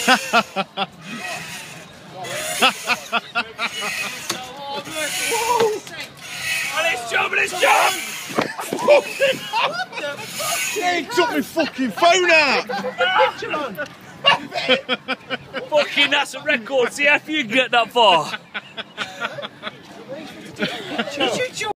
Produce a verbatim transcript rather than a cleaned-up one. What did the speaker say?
Let's jump, let's jump! Yeah, he took my fucking phone out! Fucking, that's a record. See how you can get that far.